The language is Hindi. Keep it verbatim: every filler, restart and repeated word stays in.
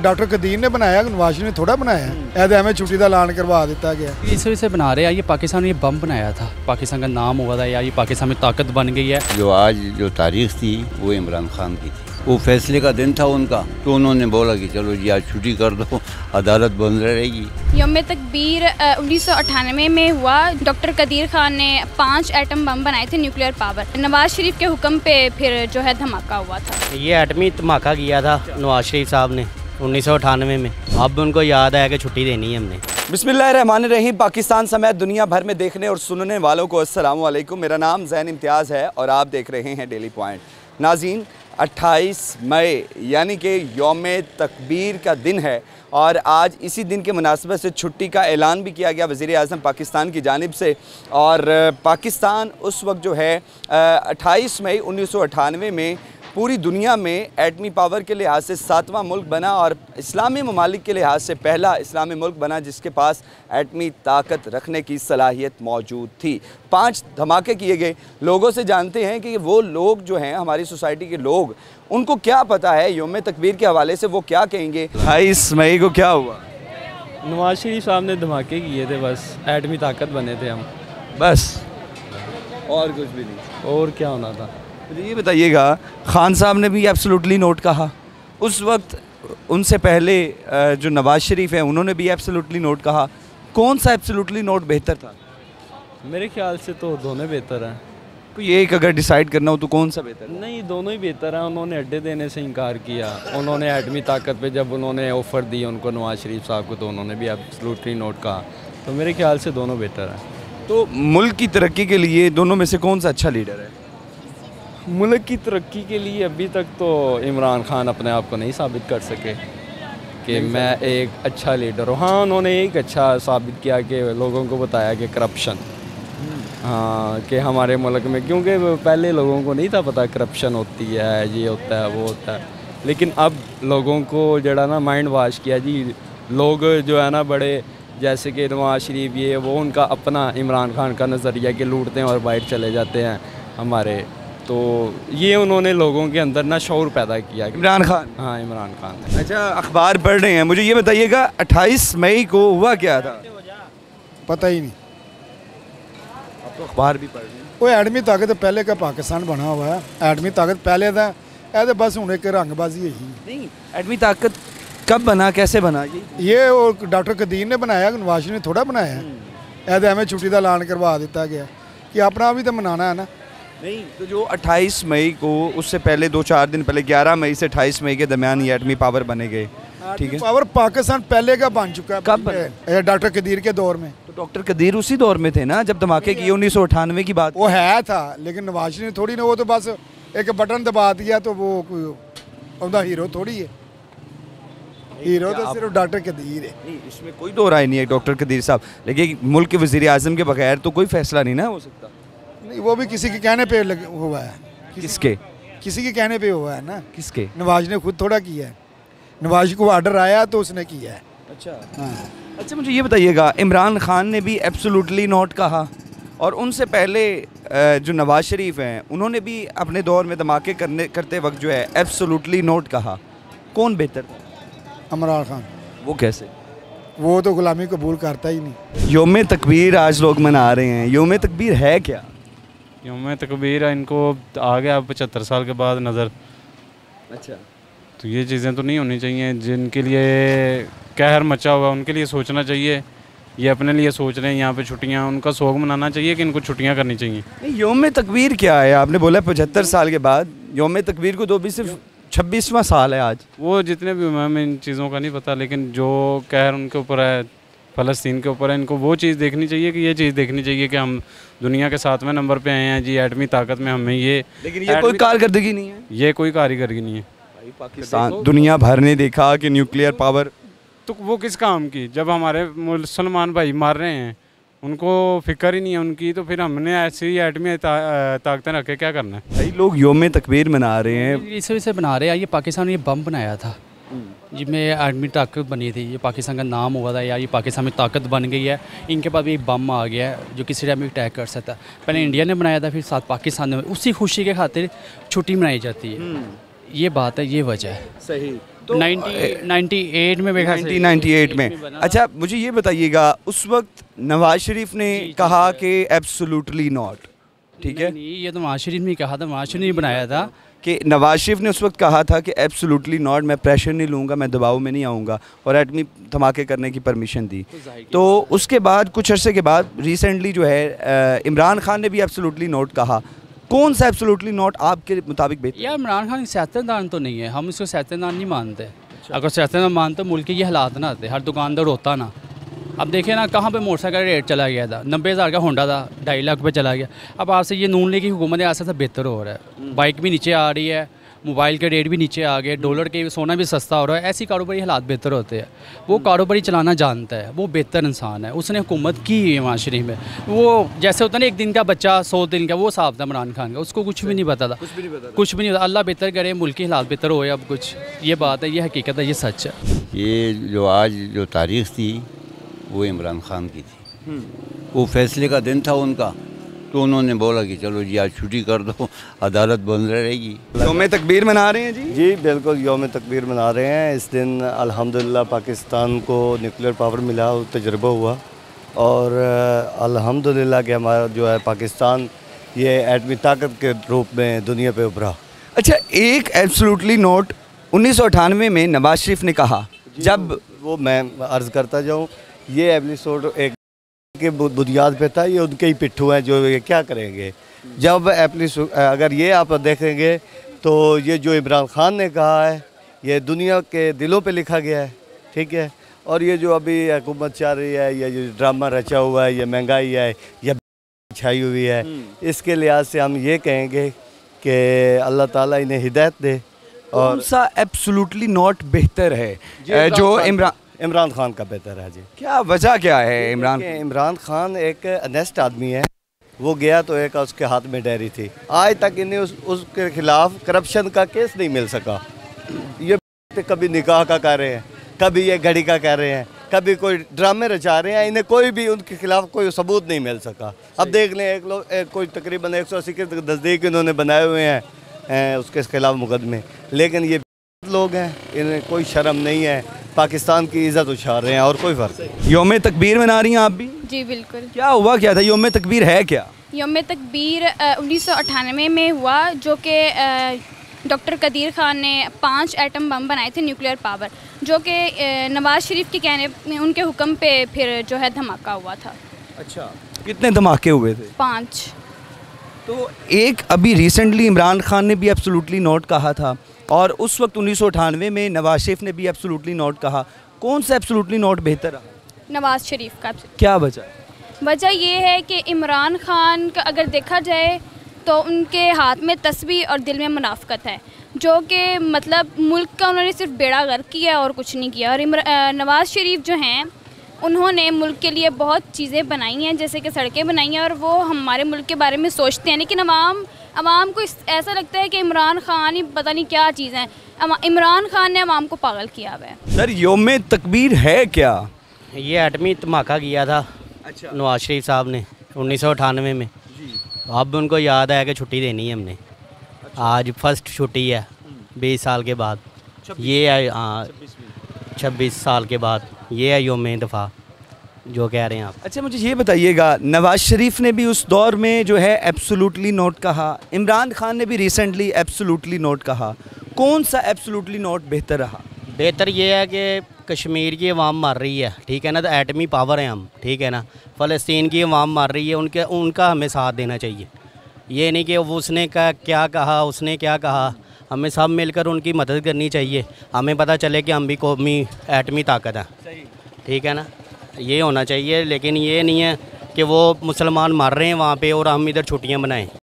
डॉक्टर कदीर ने बनाया, नवाज शरीफ ने थोड़ा बनाया। ऐसे हमें छुट्टी का ऐलान करवा दिता गया। इस वजह से बना रहे हैं, ये पाकिस्तान ने ये बम बनाया था, पाकिस्तान का नाम हुआ था, या ये पाकिस्तान में ताकत बन गई है। जो आज जो तारीख थी वो इमरान खान की थी, वो फैसले का दिन था उनका, तो उन्होंने बोला कि चलो जी आज छुट्टी कर दो, अदालत बंद रहेगी। यौम तकबीर उन्नीस सौ अट्ठानवे में हुआ। डॉक्टर कदीर खान ने पाँच एटम बम बनाए थे, न्यूक्लियर पावर। नवाज शरीफ के हुक्म पे फिर जो है धमाका हुआ था। ये एटमी धमाका किया था नवाज शरीफ साहब ने उन्नीस सौ अट्ठानवे में। अब उनको याद आया कि छुट्टी देनी है हमने। बिस्मिल्लाहिर्रहमानिर्रहीम। पाकिस्तान समेत दुनिया भर में देखने और सुनने वालों को अस्सलाम वालेकुम। मेरा नाम ज़ैन इम्तियाज़ है और आप देख रहे हैं डेली पॉइंट। नाज़रीन, अट्ठाईस मई यानी कि यौम तकबीर का दिन है और आज इसी दिन के मुनासिबत से छुट्टी का ऐलान भी किया गया वज़ीर आज़म पाकिस्तान की जानिब से। और पाकिस्तान उस वक्त जो है अट्ठाईस मई उन्नीस सौ अट्ठानवे में पूरी दुनिया में एटमी पावर के लिहाज से सातवां मुल्क बना और इस्लामी ममालिक के लिहाज से पहला इस्लामी मुल्क बना जिसके पास एटमी ताकत रखने की सलाहियत मौजूद थी। पांच धमाके किए गए। लोगों से जानते हैं कि वो लोग जो हैं, हमारी सोसाइटी के लोग, उनको क्या पता है यौम तकबीर के हवाले से, वो क्या कहेंगे। अट्ठाईस मई को क्या हुआ? नवाज शरीफ साहब ने धमाके किए थे, बस एटमी ताकत बने थे हम, बस और कुछ भी नहीं। और क्या होना था? तो ये बताइएगा, खान साहब ने भी एब्सोल्युटली नोट कहा उस वक्त, उनसे पहले जो नवाज शरीफ है उन्होंने भी एब्सोल्युटली नोट कहा। कौन सा एब्सोल्युटली नोट बेहतर था? मेरे ख्याल से तो दोनों बेहतर हैं। कोई एक अगर डिसाइड करना हो तो कौन सा बेहतर है? नहीं, दोनों ही बेहतर हैं। उन्होंने अड्डे देने से इनकार किया। उन्होंने एटमी ताकत पे जब उन्होंने ऑफ़र दी उनको, नवाज शरीफ साहब को, तो उन्होंने भी एब्सोल्युटली नोट कहा। तो मेरे ख्याल से दोनों बेहतर हैं। तो मुल्क की तरक्की के लिए दोनों में से कौन सा अच्छा लीडर है? मुल्क की तरक्की के लिए अभी तक तो इमरान खान अपने आप को नहीं साबित कर सके कि मैं एक अच्छा लीडर हूँ। हाँ, उन्होंने एक अच्छा साबित किया कि लोगों को बताया कि करप्शन, हाँ, कि हमारे मुल्क में, क्योंकि पहले लोगों को नहीं था पता करप्शन होती है, ये होता है, वो होता है। लेकिन अब लोगों को जड़ा ना माइंड वाश किया जी। लोग जो है ना बड़े, जैसे कि नवाज शरीफ, ये वो, उनका अपना इमरान खान का नज़रिया कि लूटते हैं और बाहर चले जाते हैं हमारे, तो ये उन्होंने लोगों के अंदर ना शऊर पैदा किया। इमरान खान? हाँ, इमरान खान ने। अच्छा, अखबार पढ़ रहे हैं, मुझे ये बताइएगा अट्ठाईस मई को हुआ क्या था? पता ही नहीं। आप तो अखबार भी पढ़ रहे हैं। वो एटमी ताकत पहले का पाकिस्तान बना हुआ है। एटमी ताकत पहले था, ऐसे बस हूँ एक रंगबाजी है ही नहीं। एटमी ताकत कब बना, कैसे बना? ये ये वो डॉक्टर कदीर ने बनाया, नवाज शरीफ ने थोड़ा बनाया। ऐसे हमें छुट्टी का ऐलान करवा दिता गया कि अपना भी तो मनाना है ना। नहीं, तो जो अट्ठाईस मई को, उससे पहले दो चार दिन पहले ग्यारह मई से अट्ठाईस मई के दरमियान ये एटमी पावर बने गए, ठीक है? पावर पाकिस्तान पहले का बन चुका है। कब बना? डॉक्टर कदीर के दौर में। तो डॉक्टर कदीर उसी दौर में थे ना जब धमाके किए उन्नीस सौ अट्ठानवे की बात? वो है था, लेकिन नवाज शरीफ ने थोड़ी ना, वो तो बस एक बटन दबा दिया तो वो कोई हीरो थोड़ी है। हीरो तो सिर्फ डॉक्टर कदीर है। नहीं, इसमें कोई दो राय नहीं है डॉक्टर कदीर साहब, लेकिन मुल्क के वज़ीर आज़म के बगैर तो कोई फैसला नहीं ना हो सकता। नहीं, वो भी किसी के कहने पे लग, हुआ है। किसके? किसी के कहने पे हुआ है ना। किसके? नवाज ने खुद थोड़ा किया है। नवाज को आर्डर आया तो उसने किया है। अच्छा, हाँ। अच्छा, मुझे ये बताइएगा, इमरान खान ने भी एब्सोल्युटली नॉट कहा और उनसे पहले जो नवाज शरीफ हैं उन्होंने भी अपने दौर में धमाके करने करते वक्त जो है एब्सोल्युटली नॉट कहा। कौन बेहतर था? इमरान खान। वो कैसे? वो तो गुलामी कबूल करता ही नहीं। यौम तकबीर आज लोग मना रहे हैं, यौम तकबीर है क्या? यौम तकबीर इनको आ गया पचहत्तर साल के बाद नज़र। अच्छा, तो ये चीज़ें तो नहीं होनी चाहिए। जिनके लिए कहर मचा हुआ उनके लिए सोचना चाहिए। ये अपने लिए सोच रहे हैं यहाँ पे छुट्टियाँ, उनका शौक मनाना चाहिए कि इनको छुट्टियाँ करनी चाहिए। नहीं, यौम तकबीर क्या है? आपने बोला पचहत्तर साल के बाद। यौम तकबीर को तो भी सिर्फ छब्बीसवां साल है आज। वो जितने भी हमें इन चीज़ों का नहीं पता, लेकिन जो कहर उनके ऊपर है, फ़लस्तीन के ऊपर है, इनको वो चीज़ देखनी चाहिए कि ये चीज़ देखनी चाहिए कि हम दुनिया के सातवें नंबर पे आए हैं जी एटमी ताकत में। हमें ये, लेकिन ये कोई कारकर्दगी नहीं है। ये कोई कारीगरी नहीं है। भाई पाकिस्तान दुनिया भर ने देखा कि न्यूक्लियर पावर, तो वो किस काम की? जब हमारे मुसलमान भाई मार रहे हैं, उनको फिक्र ही नहीं है उनकी, तो फिर हमने ऐसी एटमी ताकतें रख के क्या करना है? भाई लोग यौम तकबीर मना रहे हैं। इस वजह से बना रहे हैं, ये पाकिस्तान ने ये बम बनाया था जिसमें एटमी ताकत बनी थी, ये पाकिस्तान का नाम हुआ था, या ये पाकिस्तान में ताकत बन गई है। इनके पास भी एक बम आ गया है जो किसी टाइम भी अटैक कर सकता है। पहले इंडिया ने बनाया था, फिर साथ पाकिस्तान ने, उसी खुशी के खातिर छुट्टी मनाई जाती है। ये बात है, ये वजह है। सही। तो नाइन्टी एट में मेरे ख्याल से- नाइनटीन नाइंटी एट में बना था। अच्छा मुझे ये बताइएगा उस वक्त नवाज शरीफ ने जी, जी, कहा जी। कि एब्सोल्युटली नॉट, ठीक है, नहीं, नहीं, ये तो नवाज शरीफ ने कहा था, नवाज शरीफ ने बनाया था। कि नवाज शरीफ ने उस वक्त कहा था कि एब्सोल्युटली नॉट, मैं प्रेशर नहीं लूँगा, मैं दबाव में नहीं आऊँगा, और एटमी धमाके करने की परमिशन दी। तो उसके बाद कुछ अरसे के बाद रिसेंटली जो है अ, इमरान खान ने भी एब्सोल्युटली नॉट कहा। कौन सा एब्सोल्युटली नॉट आपके मुताबिक बेहतर? यार इमरान खान सियासतदान तो नहीं है, हम इसको सियासतदान नहीं मानते। अगर सियासतदान मानते मुल्क के ये हालात ना आते, हर दुकानदार होता ना। अब देखिए ना कहाँ पे मोटरसाइकिल का रेट चला गया था, नब्बे हज़ार का होंडा था ढाई लाख पे चला गया। अब आपसे ये नून लीग की हुकूमत है, ऐसा बेहतर हो रहा है, बाइक भी नीचे आ रही है, मोबाइल के रेट भी नीचे आ गए, डॉलर के सोना भी सस्ता हो रहा है, ऐसी कारोबारी हालात बेहतर होते हैं। वो कारोबारी चलाना जानता है, वो बेहतर इंसान है, उसने हुकूमत की है माशरे में। वो जैसे होता है ना एक दिन का बच्चा सौ दिन का, वो साफ था इमरान खान का, उसको कुछ भी नहीं पता था, कुछ भी नहीं पता कुछ भी नहीं पता। अल्लाह बेहतर करे, मुल्क की हालात बेहतर होए अब कुछ, ये बात है, ये हकीकत है, ये सच है। ये जो आज जो तारीख़ थी वो इमरान खान की थी। वो फैसले का दिन था उनका, तो उन्होंने बोला कि चलो जी आज छुट्टी कर दो, अदालत बंद रहेगी। यौम तकबीर मना रहे हैं जी? जी बिल्कुल यौम तकबीर मना रहे हैं। इस दिन अल्हम्दुलिल्लाह पाकिस्तान को न्यूक्लियर पावर मिला, तजुर्बा हुआ, और अल्हम्दुलिल्लाह कि हमारा जो है पाकिस्तान ये एटमी ताकत के रूप में दुनिया पे उभरा। अच्छा, एक एब्सोल्युटली नॉट उन्नीस सौ अठानवे में नवाज शरीफ ने कहा, जब वो मैं अर्ज़ करता जाऊँ, ये एपिसोड एक के बुनियाद पे था, ये उनके ही पिट्ठू हैं जो ये क्या करेंगे। जब एप्लीसो अगर ये आप देखेंगे तो ये जो इमरान खान ने कहा है ये दुनिया के दिलों पे लिखा गया है, ठीक है। और ये जो अभी हुकूमत चल रही है, ये जो ड्रामा रचा हुआ है, ये महंगाई है, ये छाई हुई है, इसके लिहाज से हम ये कहेंगे कि अल्लाह ताला इन्हें हिदायत दे। कौन और सा एब्सोल्युटली नॉट बेहतर है जो इमरान इमरान खान का बेहतर है जी। क्या वजह क्या है? इमरान देखिए, इमरान खान एक अनेस्ट आदमी है, वो गया तो एक उसके हाथ में डायरी थी, आज तक इन्हें उस, उसके खिलाफ करप्शन का केस नहीं मिल सका। ये कभी निकाह का कह रहे हैं, कभी ये घड़ी का कह रहे हैं, कभी कोई ड्रामे रचा रहे हैं, इन्हें कोई भी उनके खिलाफ कोई सबूत नहीं मिल सका। अब देख लें एक लोग एक कोई तकरीबन एक सौ अस्सी के नज़दीक इन्होंने बनाए हुए हैं उसके खिलाफ मुकदमे, लेकिन ये लोग हैं, इन्हें कोई शर्म नहीं है, पाकिस्तान की इज़्ज़त उछाल रहे हैं और कोई फ़र्क नहीं। यौम तकबीर मना रही हैं आप भी? जी बिल्कुल। क्या हुआ क्या था? यौम तकबीर है क्या? यौम तकबीर उन्नीस सौ अट्ठानवे में हुआ, जो कि डॉक्टर कदीर खान ने पांच एटम बम बनाए थे न्यूक्लियर पावर, जो कि नवाज शरीफ के कहने में उनके हुक्म पे फिर जो है धमाका हुआ था। अच्छा, कितने धमाके हुए थे? पाँच। तो एक अभी रिसेंटली इमरान खान ने भी एब्सोल्युटली नॉट कहा था, और उस वक्त उन्नीस सौ अठानवे में नवाज शरीफ ने भी एब्सोल्युटली नॉट कहा। कौन सा एब्सोल्युटली नॉट बेहतर रहा? नवाज शरीफ का। क्या वजह? वजह ये है कि इमरान खान का अगर देखा जाए तो उनके हाथ में तस्बीह और दिल में मुनाफकत है, जो कि मतलब मुल्क का उन्होंने सिर्फ बेड़ा गर्क किया और कुछ नहीं किया। और नवाज शरीफ जो हैं उन्होंने मुल्क के लिए बहुत चीज़ें बनाई हैं, जैसे कि सड़कें बनाई हैं, और वो हमारे मुल्क के बारे में सोचते हैं, लेकिन अवाम अवाम को ऐसा लगता है कि इमरान खान ही पता नहीं क्या चीज़ है। इमरान खान ने अवाम को पागल किया हुआ है। सर यौम तकबीर है क्या? ये एटमी धमाका किया था अच्छा। नवाज शरीफ साहब ने उन्नीस सौ अठानवे में। अब उनको याद आया कि छुट्टी देनी है हमने। अच्छा। आज फर्स्ट छुट्टी है बीस साल के बाद, ये है हाँ छब्बीस साल के बाद, ये है यौम दफ़ा जो कह रहे हैं आप। अच्छा, मुझे ये बताइएगा, नवाज शरीफ ने भी उस दौर में जो है एब्सोल्युटली नॉट कहा, इमरान खान ने भी रिसेंटली एब्सोल्युटली नॉट कहा, कौन सा एब्सोल्युटली नॉट बेहतर रहा? बेहतर ये है कि कश्मीर की आवाम मर रही है, ठीक है ना, तो एटमी पावर है हम, ठीक है ना। फ़लस्तीन की आवाम मर रही है, उनके उनका हमें साथ देना चाहिए। ये नहीं कि उसने का क्या कहा, उसने क्या कहा, हमें सब मिलकर उनकी मदद करनी चाहिए। हमें पता चले कि हम भी कौमी एटमी ताकत है, ठीक है ना, ये होना चाहिए। लेकिन ये नहीं है कि वो मुसलमान मर रहे हैं वहाँ पे और हम इधर छुट्टियाँ बनाएं।